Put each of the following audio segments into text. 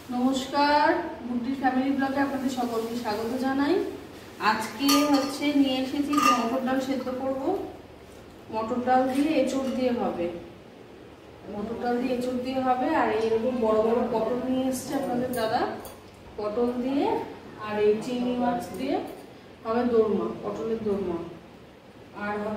নমস্কার, গুড্ডির ফ্যামিলি ব্লগে আপনাদের সকলকে স্বাগত জানাই। আজকে নিয়ে এসেছি যে মটর ডাল সেদ্ধ করব। মটর ডাল দিয়ে এঁচড় দিয়ে হবে, আর এইরকম বড় বড় পটল নিয়ে এসছে আপনাদের দাদা। পটল দিয়ে আর এই চিংড়ি মাছ দিয়ে হবে দোরমা, পটলের দোরমা। আর হবে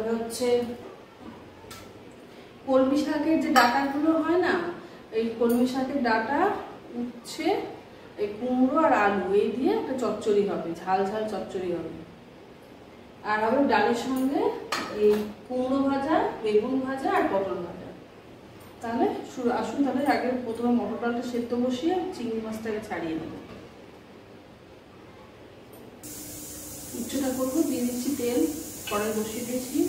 কলমি শাকের যে ডাঁটাগুলো হয় না, এই কলমি শাকের ডাঁটা, উচ্ছে, এই কুমড়ো আর আলু এই দিয়ে একটা চচ্চড়ি হবে, ঝাল ঝাল চচ্চড়ি হবে। আর হবে ডালের সঙ্গে এই কুমড়ো ভাজা, বেগুন ভাজা আর পটল ভাজা। তাহলে আসুন, তাহলে আগে প্রথমে মটর ডালটা সেদ্ধ বসিয়ে চিংড়ি মাছটাকে ছাড়িয়ে নেব। উচ্ছেটা করবো, দিয়ে দিচ্ছি তেল, কড়াই বসিয়ে দিয়েছি।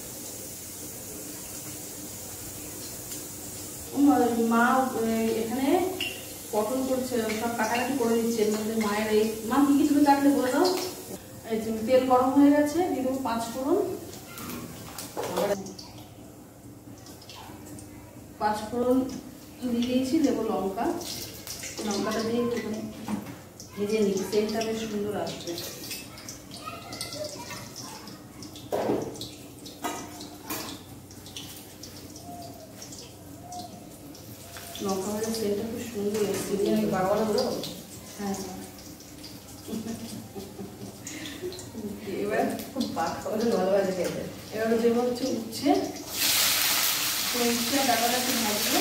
মা এখানে পটল করছে, সব কাটাকাটি করে দিচ্ছে। এর মধ্যে মায়ের এই মা কি কিছু কাটলে বলে দাও। তেল গরম হয়ে গেছে, দিয়ে দেবো 5 ফোড়ন। 5 ফোড়ন দিয়ে দিয়েছি, দেবো লঙ্কা। লঙ্কাটা দিয়ে একটুখানি ভেজে নিই, তেলটা বেশ সুন্দর আসবে। লঙ্কা ভাজার তেলটা খুব সুন্দর এসেছে, বারবার হলো। হ্যাঁ, এবার খুব ভালোবাসে খেতে। এবার দেবো উচ্ছে, উচ্ছে ডাটাটা একটু ভাজবো।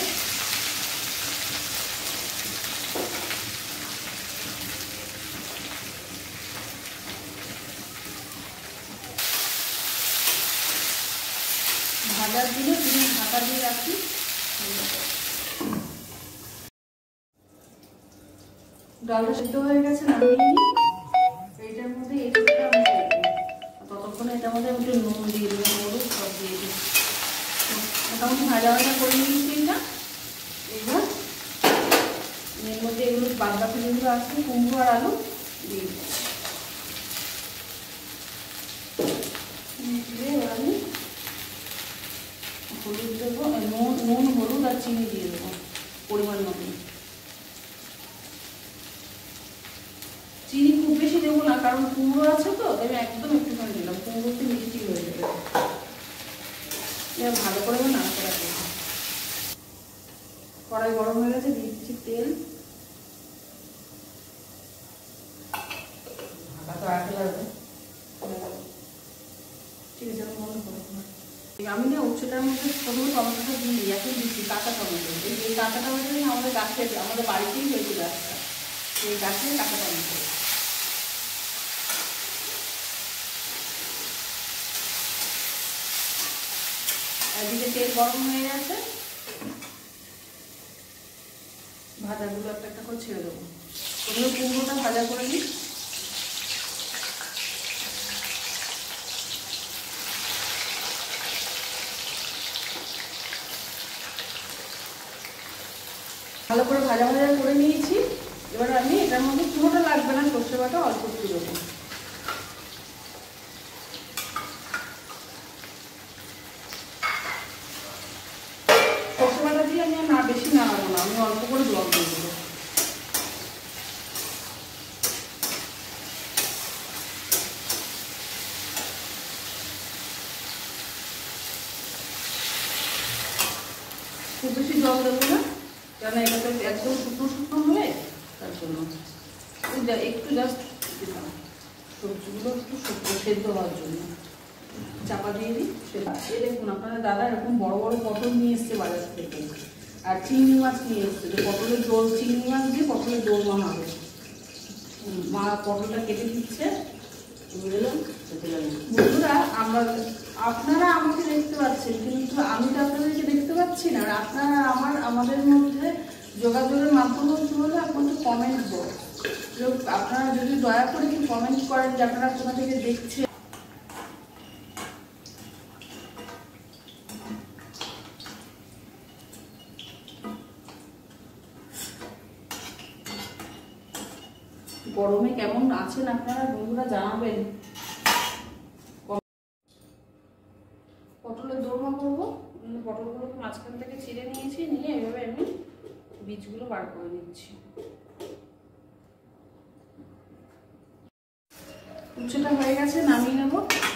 ভাজার দিলে তুমি ঢাকা দিয়ে রাখি। ডালটা সিদ্ধ হয়ে গেছে, নামিয়ে নিই। এইটার মধ্যে এঁচড়টা আমি দেবো। ততক্ষণে এটার মধ্যে একটু নুন দিয়ে দেবো, হলুদ সব দিয়ে দিই। মোটামুটি ভাজা ভাজা করে নিয়েছি এটা। এবার এর মধ্যে এগুলো বাদবাকি যেগুলো আছে, কুমড়ো আর আলু দিয়ে দিয়ে এবার আমি হলুদ দেবো, নুন হলুদ আর চিনি দিয়ে দেবো পরিমাণ মতো। চিনি খুব বেশি দেবো না, কারণ কুমড়ো আছে তো, আমি একদম একটুখানি দিলাম, কুমড়োতে মিষ্টি হয়ে যাবে। এবার ভালো করে নাড়াচাড়া করবো। কড়াই গরম হয়ে গেছে, দিয়ে দিচ্ছি তেল। ঠিক আছে, আমি মনে করবো। আমি না উচ্ছেটার মধ্যে প্রথমে টমেটোটা দিই, এখন দিচ্ছি কাঁচা টমেটো। এই কাঁচা টমেটো আমাদের গাছে, আমাদের বাড়িতেই হয়েছে গাছটা, এই গাছে কাঁচা টমেটো। এদিকে তেল গরম হয়ে গেছে, ভাজাগুলো একটা একটা করে ছেড়ে দেবো। প্রথমে কুমড়োটা ভাজা করে নিই। ভালো করে ভাজা ভাজা করে নিয়েছি। এবার আমি এটার মধ্যে পুরোটা লাগবে না, সর্ষে বাটা অল্প একটু দেবো। সর্ষে বাটা দিয়ে আমি না বেশি নাড়াবো না, আমি অল্প করে জল দিয়ে দেবো। খুব বেশি জল দেবো না, কারণ এটা তো একদম শুকনো শুকনো হবে, তার জন্য একটু জাস্ট দিলাম। সবজিগুলো একটু শুকনো সেদ্ধ হওয়ার জন্য চাপা দিয়ে দিই। এই দেখুন, আপনারা দাদা এরকম বড় বড় পটল নিয়ে এসছে বাজার থেকে, আর চিংড়ি মাছ নিয়ে এসছে। তো পটলের দোল, চিংড়ি মাছ দিয়ে পটলের দোরমা হবে। মা পটলটা কেটে দিচ্ছে। বন্ধুরা, আপনারা আমাকে দেখতে পাচ্ছেন, কিন্তু আমি তো আপনাদেরকে দেখতে পাচ্ছি না। আর আপনারা আমাদের মধ্যে যোগাযোগের মাধ্যম হলে আপনাদের কমেন্ট বক্স। আপনারা যদি দয়া করে কি কমেন্ট করেন যে আপনারা কোথা থেকে দেখছেন। গরমে কেমন আছেন আপনারা বন্ধুরা, জানাবেন। পটলের দোরমা করবো। পটলগুলোকে মাঝখান থেকে ছিঁড়ে নিয়েছি, নিয়ে এভাবে আমি বীজগুলো বার করে নিচ্ছি। উচ্ছেটা হয়ে গেছে, নামিয়ে নেব।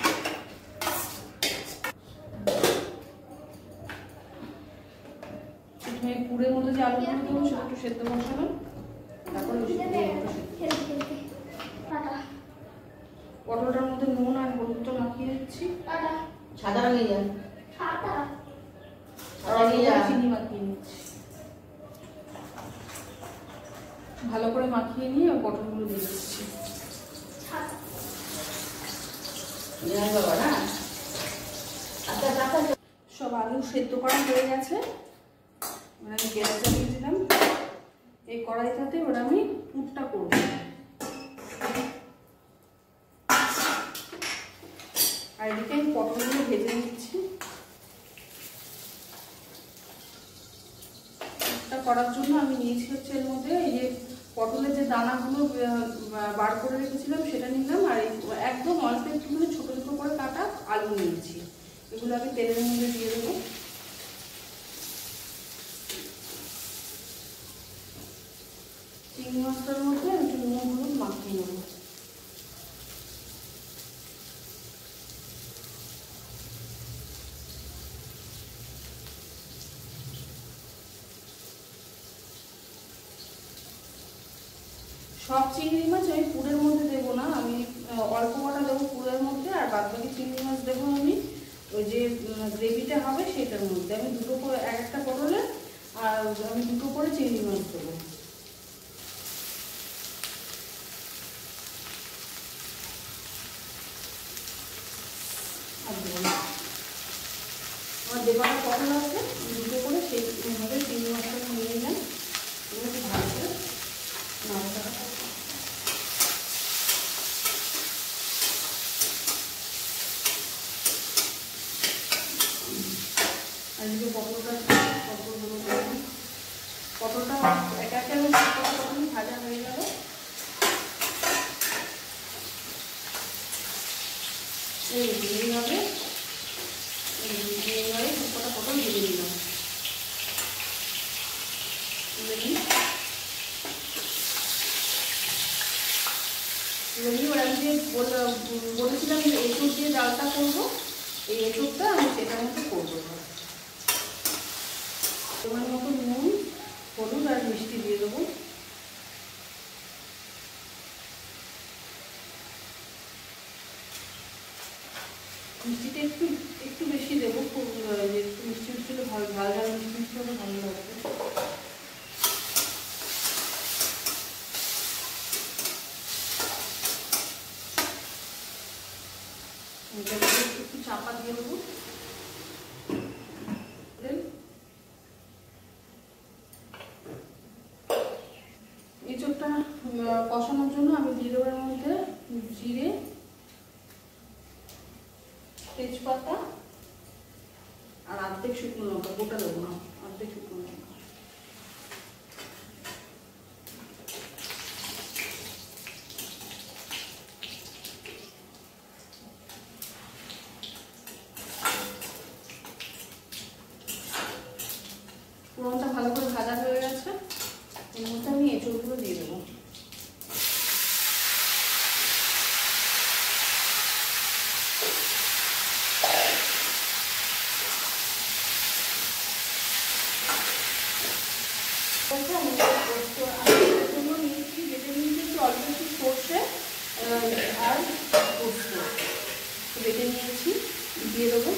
পুরের মধ্যে যে আলুগুলো দেবো সেটা একটু সেদ্ধ বসালাম, তারপরে পটলটার মধ্যে নুন আর হলুদটা মাখিয়ে দিচ্ছি। সাদা নিয়ে যান, চিনি মাখিয়ে নিচ্ছি। ভালো করে মাখিয়ে নিয়ে পটলগুলো দিয়ে দিচ্ছি। সব আলু সেদ্ধ করা হয়ে গেছে, আমি গ্যাস জ্বালিয়ে দিলাম। এই কড়াইটাতে ওরা আমি পুরটা করবো। আর এদিকে আমি পটলগুলো ভেজে নিচ্ছি। পুরটা করার জন্য আমি নিয়েছি হচ্ছে এর মধ্যে এই যে পটলের যে দানাগুলো বার করে রেখেছিলাম সেটা নিলাম, আর একদম অল্প একটুখানি ছোটো ছোটো করে কাটা আলু নিয়েছি। এগুলো আমি তেলের মধ্যে দিয়ে দেবো। চিংড়ি মাছটার মধ্যে একটু নুন হলুদ মাখিয়ে নেব। সব চিংড়ি মাছ আমি পুরের মধ্যে দেবো না, আমি অল্প কটা দেবো পুরের মধ্যে, আর বাদ বাকি চিংড়ি মাছ দেবো আমি ওই যে গ্রেভিটা হবে সেটার মধ্যে। আমি দুটো করে এক একটা পটলে আর আমি দুটো করে চিংড়ি মাছ দেবো। আমার দেবাটা পটল আছে দুটো করে, সেইভাবে চিংড়ি মাছটা নিয়ে নিলাম। এগুলো ভালো করে নাড়াচাড়া করবো। আর এদিকে পটলটা একা একা পটল ভাজা হয়ে গেল। এইভাবে সবকটা পটল দিয়ে দিলাম। এবার আমি যে বলেছিলাম যে এঁচড় দিয়ে ডালটা করবো, এই এঁচড়টা আমি সেটার মধ্যে করবো। তোমার মতো নুন হলুদ আর মিষ্টি দিয়ে দেবো। মিষ্টিটা একটু একটু বেশি দেবো, খুব একটু মিষ্টি মিষ্টি হলে ভালো, ঝাল ঝাল মিষ্টি মিষ্টি হলে ভালো লাগবে। একটু চাপা দিয়ে দেবো। এঁচড়টা কষানোর জন্য আমি দিয়ে দেবো এর মধ্যে জিরে, তেজপাতা আর অর্ধেক শুকনো লঙ্কা, গোটা দেবো না, অর্ধেক শুকনো লঙ্কা। ফোড়নটা ভালো করে ভাজা হয়ে গেছে, এর মধ্যে আমি এঁচড়গুলো দিয়ে দেবো। অল্প একটু সর্ষে আর পোস্ত বেটে নিয়েছি, দিয়ে দেবো।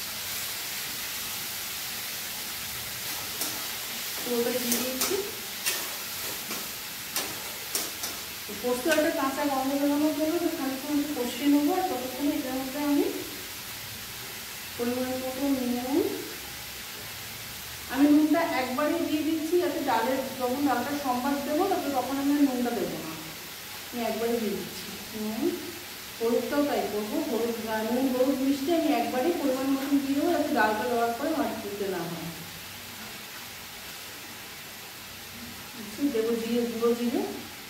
পুরোটাই দিয়ে দিয়েছি। পোস্ত একটা কাঁচা গন্ধ বেরোনোর জন্য খানিকক্ষণ একটু কষিয়ে নেবো, আর ততক্ষণে এটার মধ্যে আমি পরিমাণ মতো নুন, আমি নুনটা একবারে দিয়ে দিচ্ছি যাতে ডালের যখন ডালটা সম্বাদ দেবো তখন আমি নুনটা দেবো না, আমি একবারে দিয়ে দিচ্ছি। নুন হলুদটাও তাই করবো, নুন হলুদ মিষ্টি আমি একবারেই পরিমাণ মতন দিয়ে দেবো যাতে ডালটা দেওয়ার পরে মাছ দিতে না হয়। দেবো জিরে, গুঁড়ো জিরে,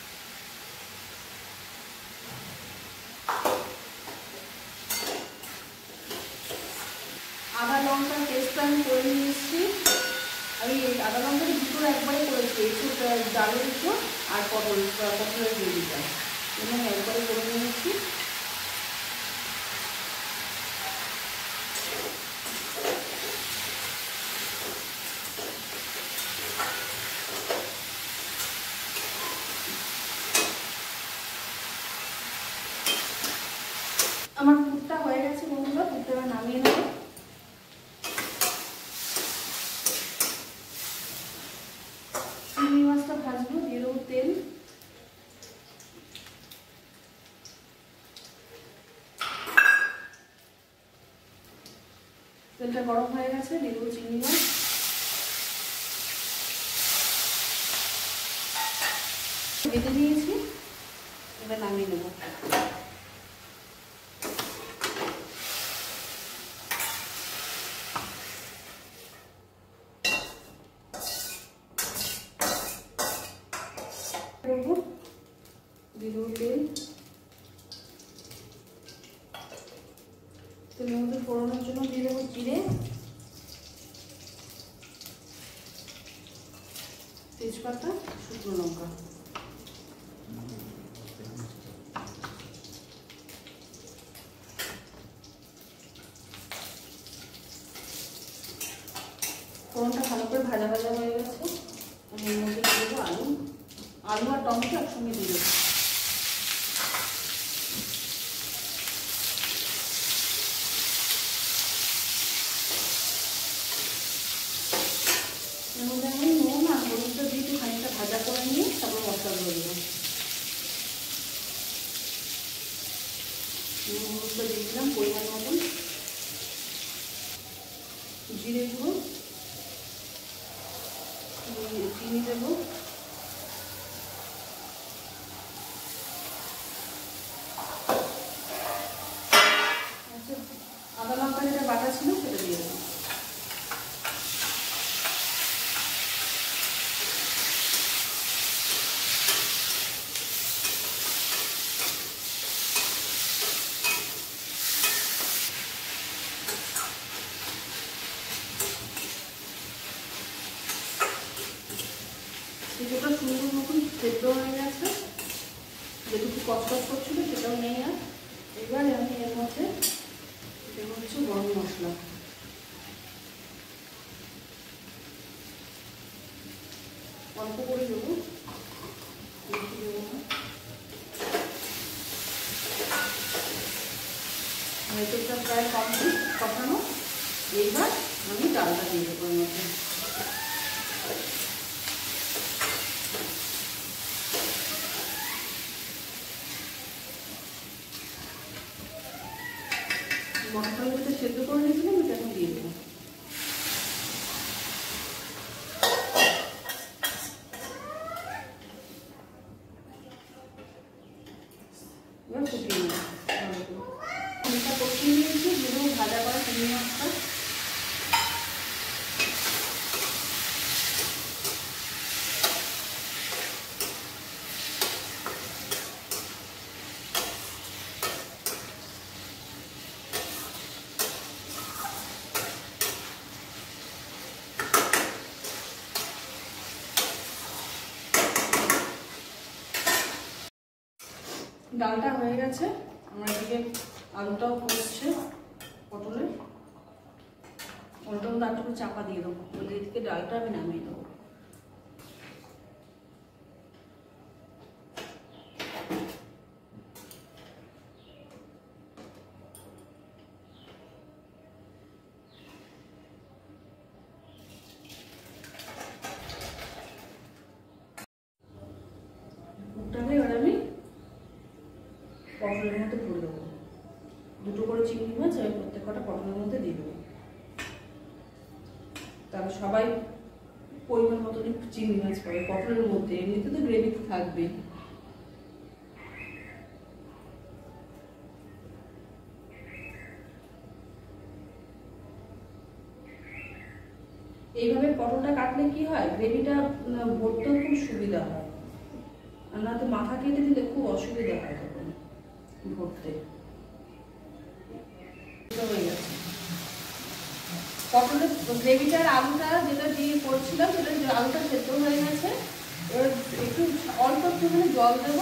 আদা লঙ্কার পেস্টটা আমি করে নিয়ে এসেছি। আমি আদা লঙ্কার দুটো একবারে করেছি, একটু ডালের একটু আর পটলের গ্রেভিটা এবং একবারে করে নিয়েছি। নামিয়ে নেব। চিংড়ি মাছটা ভাজবো, দিয়ে দেবো তেল। তেলটা গরম হয়ে গেছে, দিয়ে দেবো চিংড়ি মাছ। ভেজে নিয়েছি, এবার নামিয়ে নেব। দিয়ে দেবো তেল। তেলের মধ্যে ফোড়নের জন্য দিয়ে দেবো জিরে, তেজপাতা, শুকনো লঙ্কা। ফোড়নটা ভালো করে ভাজা ভাজা হয়ে গেছে, আমি এর মধ্যে দিয়ে দেবো আলু। আলু আর টমেটো একসঙ্গে দিয়ে দেবো। এর মধ্যে আমি নুন আর হলুদটা দিয়ে একটু খানিকটা ভাজা করে নিয়ে তারপর মশলাগুলো দেবো। নুন হলুদটা দিয়ে দিলাম পরিমাণ মতন। জিরে গুঁড়ো, চিনি দেবো, আদা লঙ্কা যেটা বাটা ছিল সেটা দিয়ে দেবো। কিছুটা সুন্দর মতন সেদ্ধ হয়ে গেছে, যেটুকু কচকচ করছিল সেটাও নেই আর। এবার আমি এর মধ্যে দেবো হচ্ছে গরম মশলা। অল্প করে দেবো, বেশি দেবো না। ভেতরটা প্রায় কমপ্লিট কষানো। এইবার আমি ডালটা দিয়ে দেবো এর মধ্যে। মশলাটা যেটা সেদ্ধ করে নিয়েছিলাম ওটা এখন দিয়ে দেবো। এবার ফুটিয়ে নেব। চিংড়িটা কষিয়ে নিয়েছি, যেগুলো ভাজা করা চিংড়ি মাছটা। ডালটা হয়ে গেছে, আমার এদিকে আলুটাও ফুটছে পটলের। পটলটা একটু চাপা দিয়ে দেবো, বলে এদিকে ডালটা আমি নামিয়ে দেবো। মুখটাকে এবার আমি পটলের মধ্যে ভরে দেবো। দুটো করে চিংড়ি মাছ আমি প্রত্যেক কটা পটলের মধ্যে দিয়ে দেবো। তাহলে সবাই পরিমাণ মতো চিংড়ি মাছ পাবে পটলের মধ্যে, এমনিতে তো গ্রেভি থাকবে। এইভাবে পটলটা কাটলে কি হয়, গ্রেভিটা ভরতেও খুব সুবিধা হয়। আর না তো মাথা কেটে দিলে খুব অসুবিধা হয় তখন ভরতে। হয়ে গেছে পটলের গ্রেভিটার আলুটা যেটা দিয়ে করছিলাম সেটা আলুটা সেদ্ধ হয়ে গেছে। এবার একটু অল্প একটুখানি জল দেবো,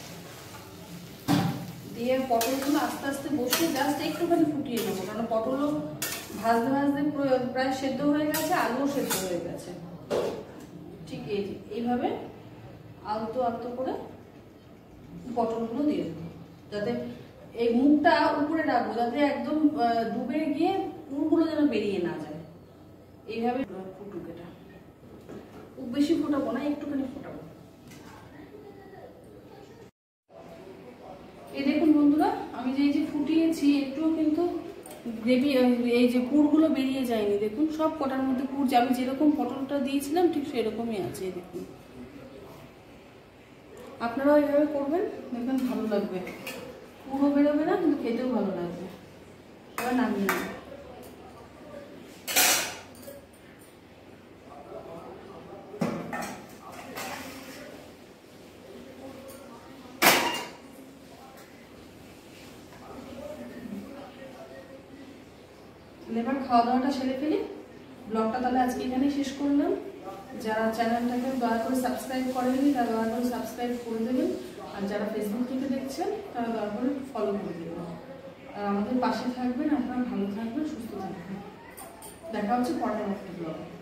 দিয়ে পটলগুলো আস্তে আস্তে বসিয়ে জাস্ট একটুখানি ফুটিয়ে নেবো, কারণ পটলও ভাজতে ভাজতে প্রায় সেদ্ধ হয়ে গেছে, আলুও সেদ্ধ হয়ে গেছে। ঠিক এইভাবে আলতো আলতো করে পটলগুলো দিয়ে দেবো, যাতে এই মুখটা উপরে রাখবো যাতে একদম ডুবে গিয়ে পুরগুলো যেন বেরিয়ে না যায়। এইভাবে ফুটুক এটা, খুব বেশি ফোটাবো না, একটুখানি ফোটাবো। এই দেখুন বন্ধুরা, আমি যে ফুটিয়েছি একটুও কিন্তু গ্রেভি এই যে পুরগুলো বেরিয়ে যায়নি। দেখুন সব কটার মধ্যে পুর, আমি যেরকম পটলটা দিয়েছিলাম ঠিক সেরকমই আছে। দেখুন আপনারাও এইভাবে করবেন, দেখবেন ভালো লাগবে। পুরো বেরোবে না কিন্তু খেতেও ভালো লাগবে। এবার নামিয়ে নেব। এবার খাওয়া দাওয়াটা সেরে ফেলি। ব্লগটা তাহলে আজকে এখানেই শেষ করলাম। যারা চ্যানেলটাকে দয়া করে সাবস্ক্রাইব করেননি তারা দয়া করে সাবস্ক্রাইব করে দেবেন, আর যারা ফেসবুক থেকে দেখছেন তারা দয়া করে ফলো করে দেবেন। আর আমাদের পাশে থাকবেন। আপনারা ভালো থাকবেন, সুস্থ থাকবেন। দেখা হচ্ছে পরের একটা ব্লগে।